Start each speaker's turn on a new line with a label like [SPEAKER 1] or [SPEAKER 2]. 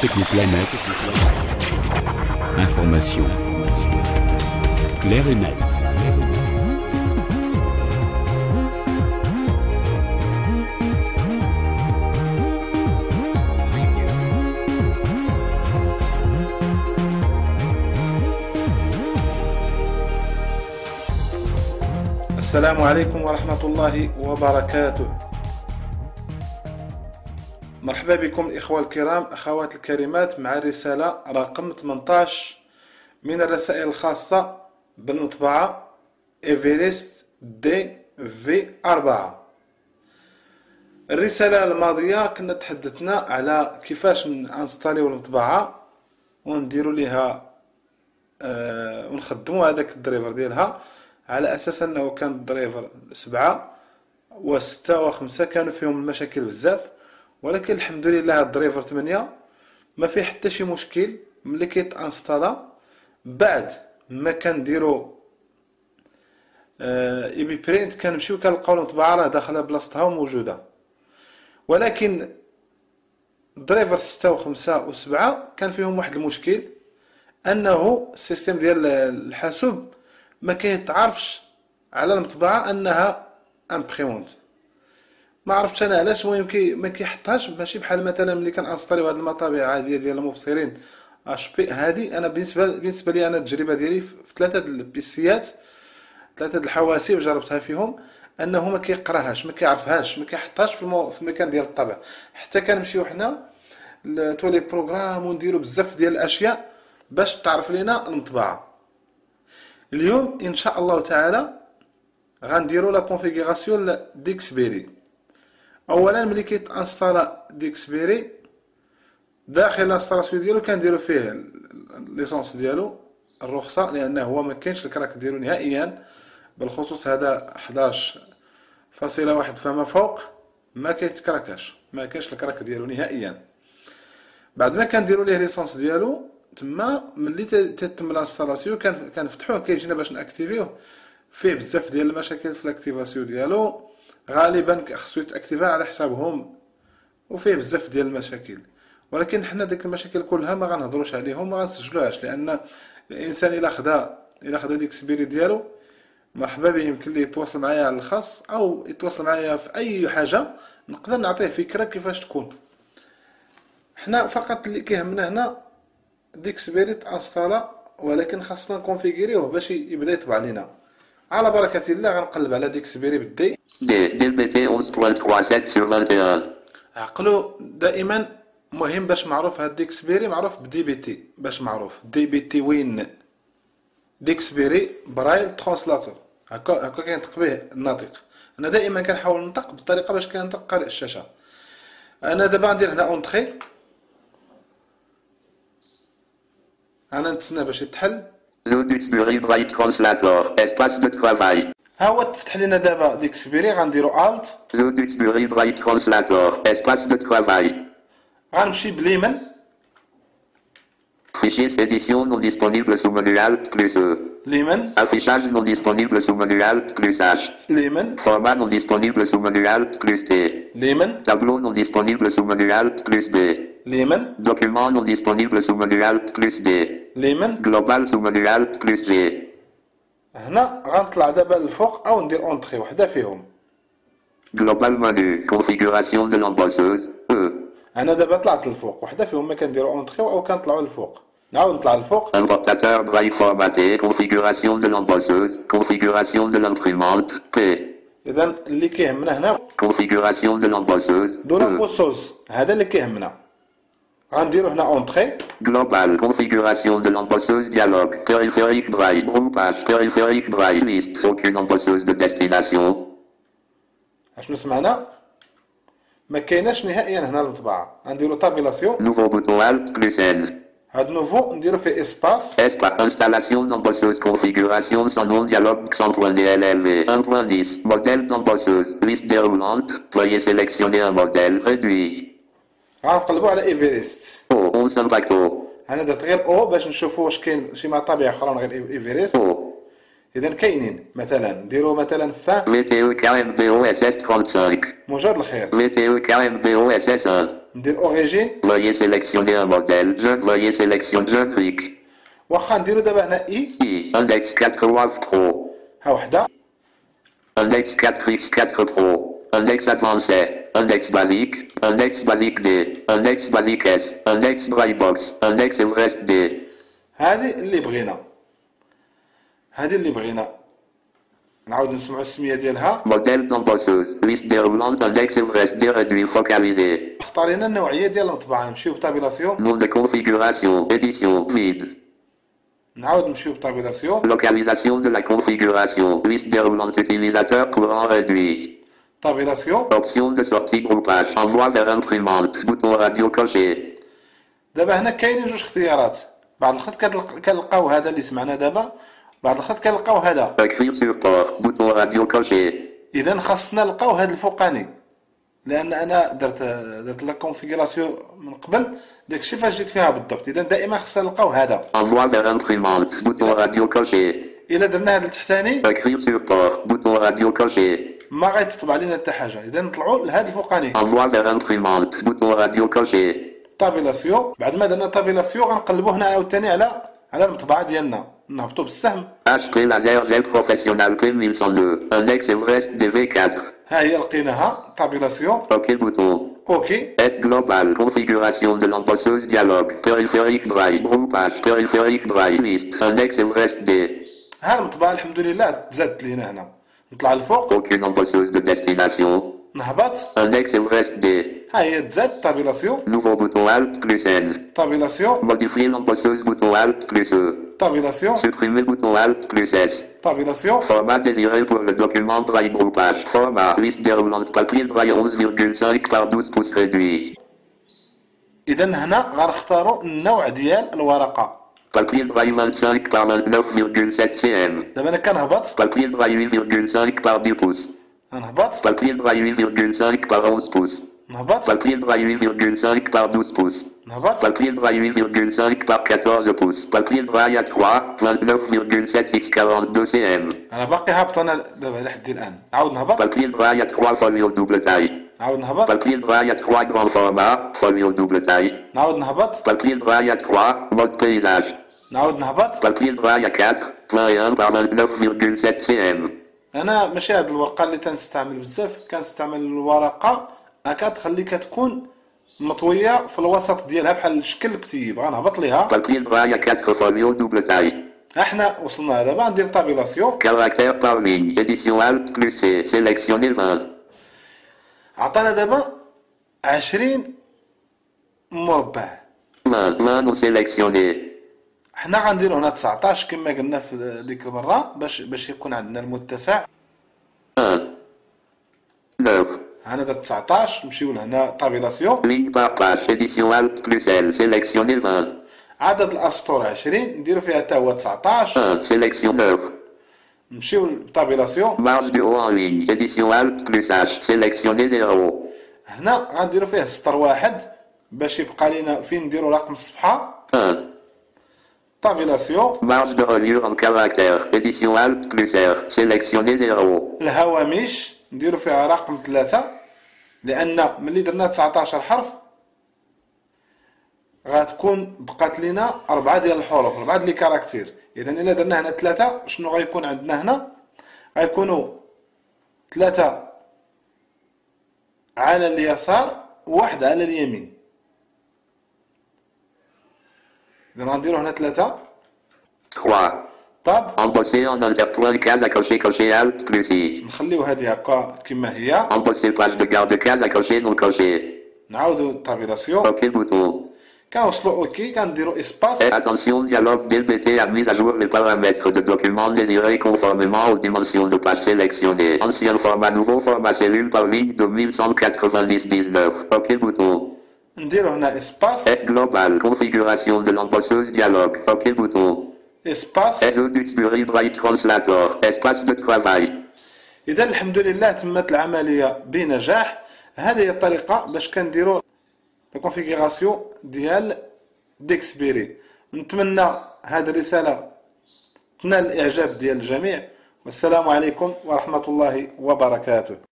[SPEAKER 1] Technoplanète. Information. Claire et nette.
[SPEAKER 2] السلام عليكم ورحمة الله وبركاته. مرحبا بكم الإخوة الكرام أخوات الكريمات مع الرسالة رقم 18 من الرسائل الخاصة بالمطبعة إيفرست دي في 4. الرسالة الماضية كنا تحدثنا على كيفاش ننستاليو المطبعة ونديروا لها ونخدموا هذاك الدريفر ديالها، على اساس انه كان الدريفر 7 و6 و5 كانوا فيهم المشاكل بزاف، ولكن الحمد لله الدريفر 8 ما فيه حتى شي مشكل. ملي كيتانستالا بعد ما كنديروا اي بي برينت كنمشيو كنلقاو المطبعه راه داخله بلاصتها وموجوده، ولكن الدريفر 6 و5 و7 كان فيهم واحد المشكل، انه السيستم ديال الحاسوب ما كيتعرفش على المطبعه انها امبريمونت. ما عرفتش انا علاش، المهم ما كيحطهاش. ماشي بحال مثلا ملي كنانستاليو هاد المطابع عاديه ديال المبصرين اش بي. هذه انا بالنسبه لي انا التجربه ديالي في 3 البيسيات، 3 الحواسيب جربتها فيهم، انه ما كيقراهاش، ما كيعرفهاش، ما كيحطهاش في المكان ديال الطابع. حتى كنمشيو حنا لتولي بروغرام ونديروا بزاف ديال الاشياء باش تعرف لينا المطبعه. اليوم ان شاء الله تعالى غنديروا لا كونفيغوراسيون ديكسبيري. اولا ملي كيتانستالا ديكسبيري داخل الانستالاسيون ديالو كنديروا فيه ليسونس ديالو، الرخصه، لانه هو ما كاينش الكراك ديالو نهائيا، بالخصوص هذا 11.1 فما فوق ما كيتكراكاش، ما كاينش الكراك ديالو نهائيا. بعد ما كنديروا ليه ليسونس ديالو تما، ملي تتم الانستالاسيون كنفتحوه كيجينا باش ناكتيفيوه. فيه بزاف ديال المشاكل في الاكتيفاسيون ديالو، غالبا خصو يتاكتيفا على حسابهم، وفيه بزاف ديال المشاكل، ولكن حنا ديك المشاكل كلها ما غنهضروش عليهم، ما غنسجلوهاش، لان الانسان الا خدا ديك السبيري ديالو مرحبا به. يمكن ليه يتواصل معايا على الخاص او يتواصل معايا في اي حاجه نقدر نعطيه فكره كيفاش تكون. حنا فقط اللي كيهمنا هنا ديك سبيري تانستالا، ولكن خاصنا نكونفيغوريوه باش يبدا يطبع لينا. على بركه الله غنقلب على ديك سبيري بالدي
[SPEAKER 3] DBT 11.37/21.
[SPEAKER 2] عقلوا دائما مهم باش معروف هاد ديك سبيري معروف بدي بي تي، باش معروف دي بي تي وين ديك سبيري برايل ترانسلاتور، هكا كينطق به الناطق. انا دائما كنحاول ننطق بالطريقه باش كينطق قارئ الشاشه. انا دابا ندير هنا اونطري، انا نتسنى باش يتحل.
[SPEAKER 3] Zodixbury Braille Translator. Espace de travail.
[SPEAKER 2] ها هو تفتح لنا دابا ديك سبيري. غنديرو الت
[SPEAKER 3] Zodixbury Braille Translator. Espace de travail.
[SPEAKER 2] غنمشي باليمين.
[SPEAKER 3] Fichiers édition non disponible sous menu Alt plus E.
[SPEAKER 2] اليمين.
[SPEAKER 3] Affichage non disponible sous menu Alt plus H.
[SPEAKER 2] اليمين.
[SPEAKER 3] Format non disponible sous menu Alt plus T.
[SPEAKER 2] اليمين.
[SPEAKER 3] Tableau non disponible sous menu Alt plus B.
[SPEAKER 2] اليمين.
[SPEAKER 3] Document non disponible sous menu Alt plus D.
[SPEAKER 2] اليمين.
[SPEAKER 3] Global sous menu Alt plus G.
[SPEAKER 2] هنا غنطلع دابا للفوق او ندير اونطري وحده فيهم.
[SPEAKER 3] Global menu. Configuration de l'embosseuse. E.
[SPEAKER 2] انا دابا طلعت للفوق وحده فيهم، ما كنديرو اونطري او كنطلعوا للفوق. نعاود نطلع للفوق.
[SPEAKER 3] Importateur braille formaté. Configuration de l'embosseuse. Configuration de l'imprimante. P.
[SPEAKER 2] اذا اللي كيهمنا هنا
[SPEAKER 3] Configuration de l'embosseuse.
[SPEAKER 2] دو
[SPEAKER 3] E.
[SPEAKER 2] لامبوسوز، هذا اللي كيهمنا. غنديرو هنا اونطري.
[SPEAKER 3] Global. Configuration de l'embosseuse. Dialogue. Périphérique braille. Groupage. Périphérique braille. Liste. Aucune embosseuse de destination.
[SPEAKER 2] اشنو سمعنا؟ ما كايناش نهائيا هنا المطبعه. غنديرو تابيلاسيون.
[SPEAKER 3] Nouveau bouton Alt plus N.
[SPEAKER 2] هاد نوفو نديرو فيه اسباس.
[SPEAKER 3] Espace. Installation d'embosseuse. Configuration sans nom. Dialogue. Sans point DLLV. 1.10. Modèle d'embosseuse. Liste déroulante. Veuillez sélectionner un modèle réduit.
[SPEAKER 2] غنقلبو على ايفرست.
[SPEAKER 3] O. 11 impacto.
[SPEAKER 2] انا درت غير او باش نشوفوا واش كاين شي مطابع اخرى غير ايفرست.
[SPEAKER 3] O.
[SPEAKER 2] اذا كاينين، مثلا نديرو مثلا
[SPEAKER 3] Météo KMBO SS 35.
[SPEAKER 2] مجرد الخير.
[SPEAKER 3] Météo KMBO SS 1.
[SPEAKER 2] ندير اوريجين.
[SPEAKER 3] Veuillez sélectionner un modèle. Veuillez sélectionner. Je clique.
[SPEAKER 2] واخا نديرو دابا هنا اي.
[SPEAKER 3] Index 4 WAV Pro.
[SPEAKER 2] ها وحده.
[SPEAKER 3] Index 4X4 Pro. Index avancé. Index basique. Index basique D. Index basique S. Index Braillebox. Index Everest D.
[SPEAKER 2] هذه اللي بغينا. هذه اللي بغينا. نعاود نسمعوا السميه ديالها.
[SPEAKER 3] Modèle d'embosseuse. Liste déroulante. Index Everest D réduit focalisé.
[SPEAKER 2] اختارينا النوعيه ديال المطبعه. نمشيو بطابيلاسيون.
[SPEAKER 3] Nom de configuration. Édition. Vide.
[SPEAKER 2] نعاود نمشيو بطابيلاسيون.
[SPEAKER 3] Localisation de la configuration. Liste déroulante utilisateur courant réduit.
[SPEAKER 2] طابيلاسيون.
[SPEAKER 3] Option de sortie groupage. Envoi vers imprimante. Bouton radio coché.
[SPEAKER 2] دابا هنا كاينين جوج اختيارات. بعض الخط كنلقاو هذا اللي سمعنا دابا، بعض الخط كنلقاو هذا.
[SPEAKER 3] Écrire sur port. Bouton radio coché.
[SPEAKER 2] اذا خاصنا نلقاو هذا الفوقاني، لان انا درت لا كونفيغوراسيون من قبل، داكشي فاش جيت فيها بالضبط. اذا دائما خاصنا نلقاو هذا.
[SPEAKER 3] Envoi vers imprimante. Bouton radio coché.
[SPEAKER 2] الا درنا هذا التحتاني
[SPEAKER 3] Écrire sur port. Bouton radio coché.
[SPEAKER 2] ما غيتطبع لنا حتى حاجه. اذا نطلعوا لهذا الفوقاني.
[SPEAKER 3] Envoi vers imprimante. Bouton radio coché.
[SPEAKER 2] طابيلاسيون. بعد ما درنا طابيلاسيون غنقلبوا هنا عاوتاني على المطبعه ديالنا. نهبطوا بالسهم.
[SPEAKER 3] HP laser gel professionnel P1102. Index Everest DV4.
[SPEAKER 2] ها هي لقيناها طابيلاسيون.
[SPEAKER 3] OK bouton.
[SPEAKER 2] اوكي.
[SPEAKER 3] Aide globale. Configuration de l'embosseuse dialogue. Périphérique braille. Groupage. Périphérique braille. Liste. Index Everest D.
[SPEAKER 2] ها المطبعه الحمد لله تزادت لينا هنا. نطلع الفوق.
[SPEAKER 3] Aucune embosseuse de destination.
[SPEAKER 2] نهبط.
[SPEAKER 3] Index Everest D.
[SPEAKER 2] ها هي تزاد طابيلاسيون.
[SPEAKER 3] Nouveau bouton Alt plus N.
[SPEAKER 2] طابيلاسيون.
[SPEAKER 3] Modifier l'embosseuse bouton Alt plus E.
[SPEAKER 2] طابيلاسيون.
[SPEAKER 3] Supprimer bouton Alt plus S.
[SPEAKER 2] طابيلاسيون.
[SPEAKER 3] Format désiré pour le document braille groupage. Format. Liste déroulante papier braille 11,5 par 12 pouces réduit.
[SPEAKER 2] اذا هنا غنختاروا النوع ديال الورقه.
[SPEAKER 3] Papier braille 25 par 29,7 cm.
[SPEAKER 2] دابا انا كنهبط.
[SPEAKER 3] Papier braille 8,5 par 10 pouces.
[SPEAKER 2] نهبط.
[SPEAKER 3] Papier braille 8,5 par 11 pouces.
[SPEAKER 2] نهبط.
[SPEAKER 3] Papier braille 8,5 par 12 pouces.
[SPEAKER 2] نهبط.
[SPEAKER 3] Papier braille 8,5 par 14 pouces. Papier braille A3 29,7 x 42 cm.
[SPEAKER 2] انا باقي هابط انا دابا لحد الان. نعاود نهبط.
[SPEAKER 3] Papier braille A3 folio double taille.
[SPEAKER 2] نعاود نهبط.
[SPEAKER 3] Papier braille A3 grand format, folio double taille.
[SPEAKER 2] نعاود نهبط.
[SPEAKER 3] Papier braille A3, mode paysage.
[SPEAKER 2] نعاود نهبط.
[SPEAKER 3] Papier braille A4, plein 1 par 29,7 cm.
[SPEAKER 2] انا ماشي هاد الورقه اللي تنستعمل بزاف، كنستعمل الورقه كتخلي كتكون مطويه في الوسط ديالها بحال شكل الكتيب. غنهبط ليها.
[SPEAKER 3] Papier braille A4 folio double taille.
[SPEAKER 2] احنا وصلنا دابا ندير طابيلاسيون.
[SPEAKER 3] Caractère par ligne, édition Alt plus C, sélectionnez 20.
[SPEAKER 2] عطانا دابا 20 مربع.
[SPEAKER 3] 20 non sélectionné.
[SPEAKER 2] حنا غنديرو هنا 19 كما قلنا في ديك المره باش يكون عندنا المتسع.
[SPEAKER 3] 1 9
[SPEAKER 2] هنا درت 19. نمشيو لهنا طابيلاسيون.
[SPEAKER 3] ligne par page, édition Alt plus L, sélectionnez 20.
[SPEAKER 2] عدد الاسطور 20 نديرو فيها حتى هو 19.
[SPEAKER 3] 1 sélection 9.
[SPEAKER 2] نمشيو للطابيلاسيون.
[SPEAKER 3] Marge du haut en ligne, édition Alt plus H, sélectionnez 0.
[SPEAKER 2] هنا غنديرو فيه سطر واحد باش يبقى لينا فين نديرو رقم الصفحه.
[SPEAKER 3] 1
[SPEAKER 2] طابيلاسيون.
[SPEAKER 3] Marge de reliure en caractère, édition Alt plus R, sélectionnez 0.
[SPEAKER 2] الهوامش نديرو فيها رقم 3 لان ملي درنا 19 حرف غتكون بقات لينا 4 ديال الحروف، 4 ديال لي كاركتير. اذا الا درنا هنا 3 شنو غيكون عندنا هنا؟ غيكونوا 3 على اليسار وواحد على اليمين. اذا غنديرو هنا 3.
[SPEAKER 3] 3
[SPEAKER 2] طاب
[SPEAKER 3] Embosser en interpoint case à cocher, cocher Alt plus I.
[SPEAKER 2] نخليو هذه هكا كما هي.
[SPEAKER 3] Embosser page de garde case à cocher non coché.
[SPEAKER 2] نعاودو الطابيلاسيون.
[SPEAKER 3] OK bouton.
[SPEAKER 2] كنوصلو اوكي كنديرو اسباس.
[SPEAKER 3] Et attention dialogue DLBT a mis à jour les paramètres de documents désirés conformément aux dimensions de page sélectionnées. Ancien format, nouveau format cellule par ligne de 1190-19. OK bouton.
[SPEAKER 2] نديرو هنا اسباس.
[SPEAKER 3] Et global, configuration de l'embosseuse dialogue. OK bouton.
[SPEAKER 2] اسباس.
[SPEAKER 3] Réseau d'Uxbury Braille Translator. Espace de travail.
[SPEAKER 2] اذا الحمد لله تمت العمليه بنجاح. هذه هي الطريقه باش كنديروا لا كونفيغوراسيون ديال ديكسبيري. نتمنى هذه الرساله تنال الاعجاب ديال الجميع، والسلام عليكم ورحمه الله وبركاته.